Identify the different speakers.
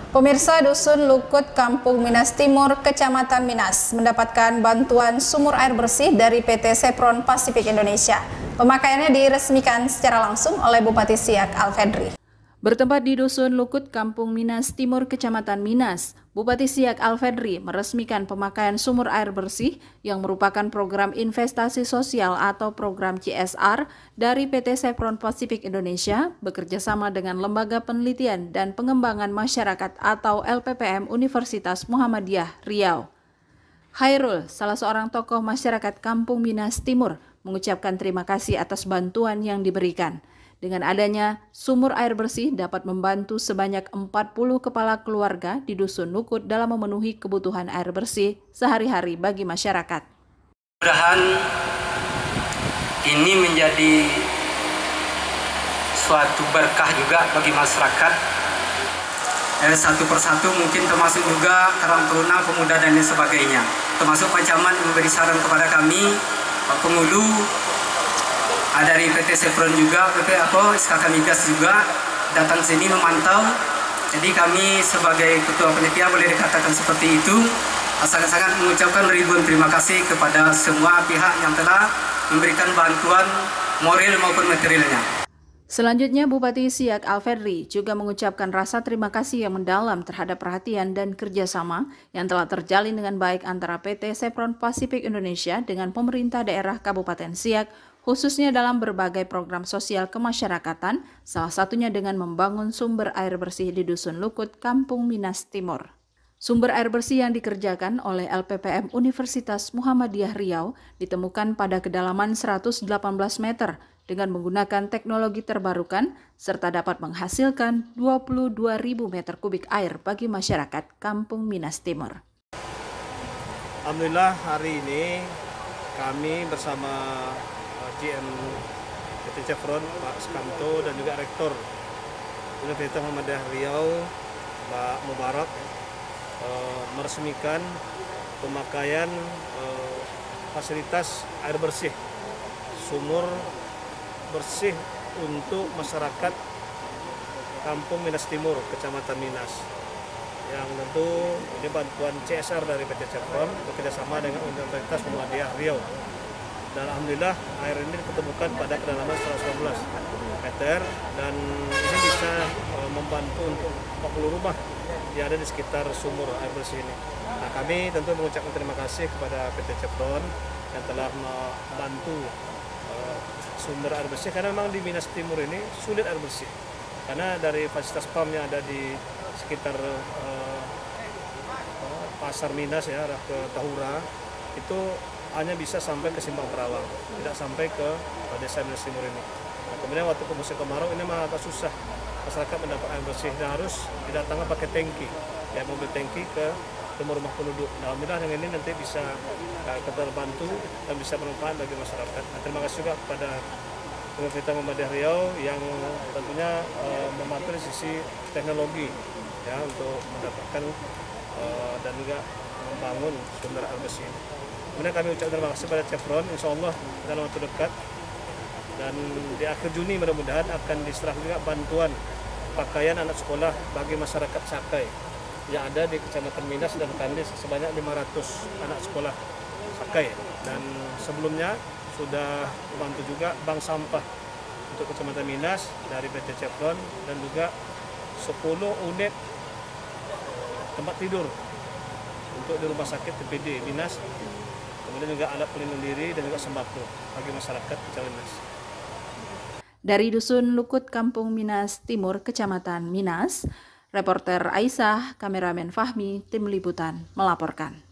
Speaker 1: Pemirsa, Dusun Lukut, Kampung Minas Timur, Kecamatan Minas, mendapatkan bantuan sumur air bersih dari PT Sepron Pasifik Indonesia. Pemakaiannya diresmikan secara langsung oleh Bupati Siak Alfedri. Bertempat di Dusun Lukut, Kampung Minas Timur, Kecamatan Minas, Bupati Siak Alfedri meresmikan pemakaian sumur air bersih yang merupakan program investasi sosial atau program CSR dari PT Sepron Pasifik Indonesia bekerjasama dengan Lembaga Penelitian dan Pengembangan Masyarakat atau LPPM Universitas Muhammadiyah Riau. Hairul, salah seorang tokoh masyarakat Kampung Minas Timur, mengucapkan terima kasih atas bantuan yang diberikan. Dengan adanya sumur air bersih dapat membantu sebanyak 40 kepala keluarga di Dusun Lukut dalam memenuhi kebutuhan air bersih sehari-hari bagi masyarakat.
Speaker 2: Mudah-mudahan ini menjadi suatu berkah juga bagi masyarakat. Satu persatu mungkin termasuk juga Karang Taruna, Pemuda dan lain sebagainya. Termasuk Pak Camat memberi saran kepada kami, Pak Pengulu, dari PT Sepron juga, SKK Migas juga datang sini memantau. Jadi kami sebagai Ketua Panitia boleh dikatakan seperti itu. Sangat-sangat mengucapkan ribuan terima kasih kepada semua pihak yang telah memberikan bantuan moral maupun materialnya.
Speaker 1: Selanjutnya, Bupati Siak Alfedri juga mengucapkan rasa terima kasih yang mendalam terhadap perhatian dan kerjasama yang telah terjalin dengan baik antara PT Sepron Pasifik Indonesia dengan pemerintah daerah Kabupaten Siak, khususnya dalam berbagai program sosial kemasyarakatan, salah satunya dengan membangun sumber air bersih di Dusun Lukut, Kampung Minas Timur. Sumber air bersih yang dikerjakan oleh LPPM Universitas Muhammadiyah Riau ditemukan pada kedalaman 118 meter dengan menggunakan teknologi terbarukan serta dapat menghasilkan 22.000 meter kubik air bagi masyarakat Kampung Minas Timur.
Speaker 3: Alhamdulillah hari ini kami bersama GM PT Sepron, Pak Skamto, dan juga Rektor Universitas Muhammadiyah Riau, Pak Mubarak, meresmikan pemakaian fasilitas air bersih, sumur bersih untuk masyarakat Kampung Minas Timur, Kecamatan Minas. Yang tentu ini bantuan CSR dari PT Sepron bekerjasama dengan Universitas Muhammadiyah Riau. Dan alhamdulillah air ini ditemukan pada kedalaman 119 meter dan ini bisa membantu untuk 40 rumah yang ada di sekitar sumur air bersih ini. Nah, kami tentu mengucapkan terima kasih kepada PT Sepron yang telah membantu sumber air bersih, karena memang di Minas Timur ini sulit air bersih karena dari fasilitas PAM yang ada di sekitar pasar Minas ya, arah ke Tahura itu hanya bisa sampai ke Simpang Perawang, tidak sampai ke desa Minas Timur ini. Nah, kemudian waktu ke musim kemarau ini memang agak susah masyarakat mendapat air bersih dan harus didatangkan pakai tangki, ya, mobil tangki ke rumah-rumah penduduk. Nah, alhamdulillah yang ini nanti bisa terbantu dan bisa bermanfaat bagi masyarakat. Nah, terima kasih juga kepada Universitas Muhammadiyah Riau yang tentunya membantu dari sisi teknologi ya untuk mendapatkan dan juga membangun sumber air bersih. Kemudian kami ucapkan terima kasih kepada Sepron, insya Allah dalam waktu dekat dan di akhir Juni mudah-mudahan akan diserahkan juga bantuan pakaian anak sekolah bagi masyarakat Sakai yang ada di Kecamatan Minas dan Kandis sebanyak 500 anak sekolah Sakai. Dan sebelumnya sudah membantu juga bank sampah untuk Kecamatan Minas dari PT Sepron dan juga 10 unit tempat tidur untuk di rumah sakit TPD Minas. Kemudian juga alat pelindung diri dan juga sembako bagi masyarakat Kecamatan Minas.
Speaker 1: Dari Dusun Lukut, Kampung Minas Timur, Kecamatan Minas, reporter Aisyah, kameramen Fahmi, tim liputan melaporkan.